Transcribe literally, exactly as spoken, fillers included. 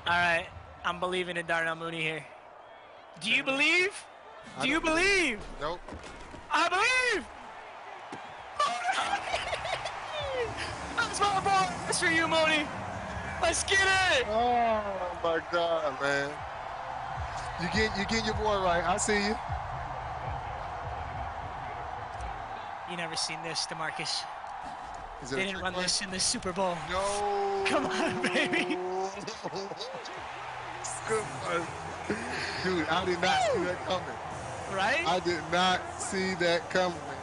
All right, I'm believing in Darnell Mooney here. Do you believe? Do you believe? Nope. I believe. That's my boy. That's for you, Mooney. Let's get it. Oh my God, man. You get you get your boy right. I see you. You never seen this, Demarcus. Is it They a didn't trick run play? this in the Super Bowl. No. Come on, baby. Good one. Dude, I did not see that coming. Right? I did not see that coming.